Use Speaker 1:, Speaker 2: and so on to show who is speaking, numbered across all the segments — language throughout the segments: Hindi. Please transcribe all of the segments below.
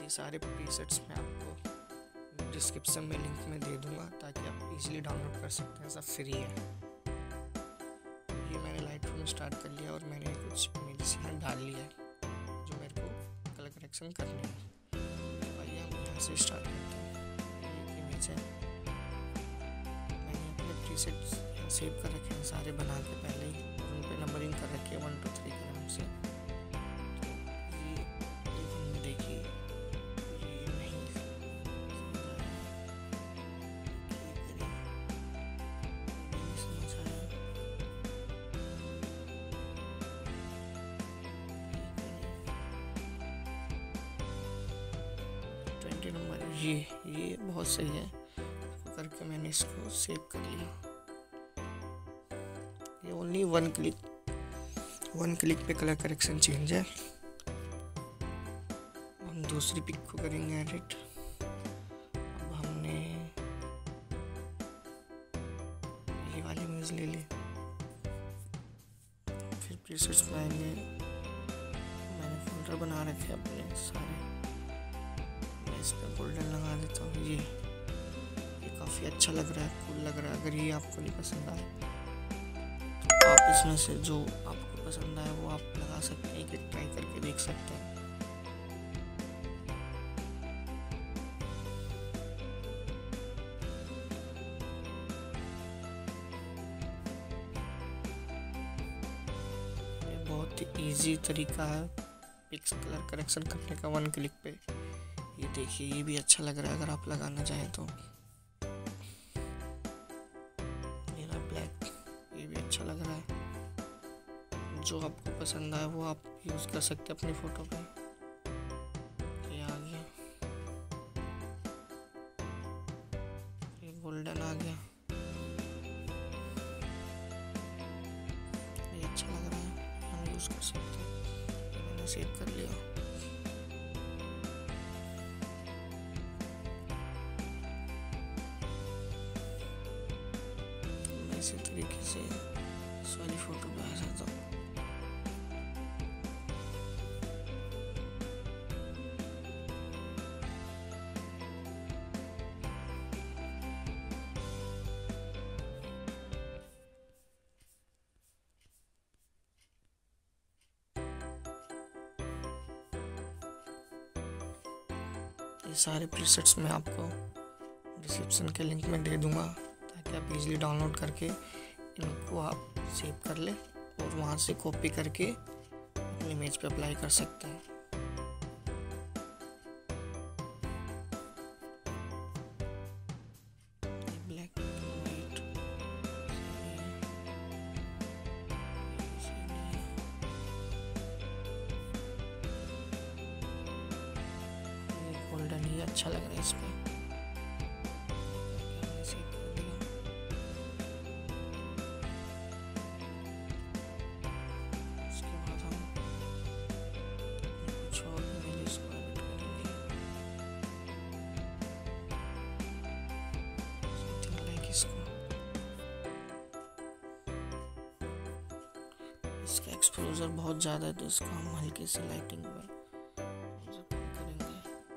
Speaker 1: सारे प्रीसेट्स मैं आपको डिस्क्रिप्शन में लिंक में दे दूंगा ताकि आप इजीली डाउनलोड कर सकते हैं। सब फ्री है। ये मैंने लाइटरूम स्टार्ट कर लिया और मैंने कुछ इमेजेस यहाँ डाल लिया है जो मेरे को कलर करेक्शन करनी है। तो आइए हम यहाँ से स्टार्ट करते हैं। ये एक इमेज है, मैंने अपने प्रीसेट्स यहाँ सेव कर रखे हैं सारे बना के पहले ही, और उन पर नंबरिंग कर रखी है 1 2 3 के नाम से। नंबर ये बहुत सही है। तो करके मैंने इसको सेव कर लिया। ये ओनली वन क्लिक पे कलर करेक्शन चेंज है। हम दूसरी पिक को करेंगे एडिट। अब हमने ये वाली इमेज ले ली, फिर प्रीसेट्स में आएंगे। मैंने फोल्डर बना रखे अपने सारे, इस पर गोल्डन लगा देता हूँ। ये काफ़ी अच्छा लग रहा है, कूल लग रहा है। अगर ये आपको नहीं पसंद आए तो आप इसमें से जो आपको पसंद आए वो आप लगा सकते हैं, कि ट्राई करके देख सकते हैं। ये बहुत ही ईजी तरीका है पिक्स कलर करेक्शन करने का 1 क्लिक पे। ये देखिए, ये भी अच्छा लग रहा है अगर आप लगाना चाहें तो। ये ना ब्लैक, ये भी अच्छा लग रहा है। जो आपको पसंद आए वो आप यूज़ कर सकते हैं अपनी फ़ोटो पे। ये आ गया, ये गोल्डन आ गया, ये अच्छा लग रहा है, हम यूज़ कर सकते हैं। ये मैंने सेव कर लिया। इसी तरीके से इस वाली फोटो पे आ जाता हूँ। ये सारे प्रीसेट्स मैं आपको डिस्क्रिप्शन के लिंक में दे दूंगा ताकि आप इजीली डाउनलोड करके इनको आप सेव कर ले और वहाँ से कॉपी करके अपनी इमेज पे अप्लाई कर सकते हैं। ब्लैक एंड वाइट गोल्डन ही अच्छा लग रहा है इसमें। इसका एक्सपोजर बहुत ज़्यादा है तो इसको हम हल्के से लाइटिंग में कम करेंगे।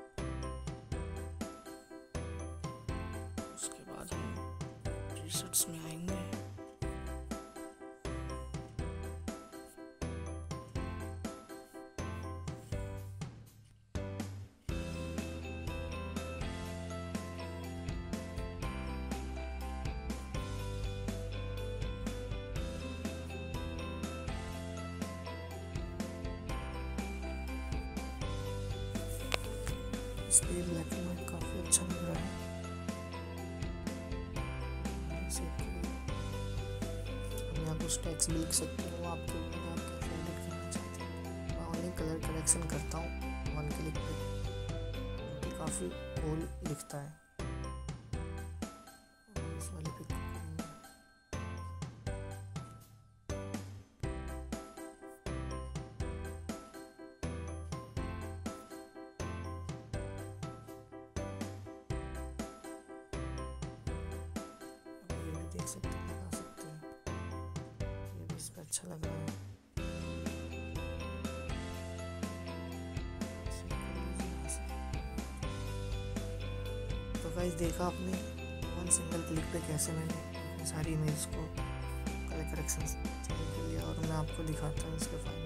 Speaker 1: उसके बाद हम प्रीसेट्स में आएंगे। इस पे ब्लैक एंड वाइट काफ़ी अच्छा लग रहा है। हम यहाँ कुछ टेक्स्ट भी लिख सकते हैं, वो आपके ऊपर आप कैसे एडिट करना चाहते हैं। मैं ओनली कलर करेक्शन करता हूँ 1 क्लिक पे, तो काफ़ी कूल दिखता है। इस वाले पे देख सकते हैं, लगा सकते हैं। ये भी इस पर अच्छा लग रहा है। तो गाइस देखा आपने वन सिंगल क्लिक पे कैसे मैंने अपनी सारी इमेज को करेक्शन चेंज कर लिया, और मैं आपको दिखाता हूँ इसके फाइनल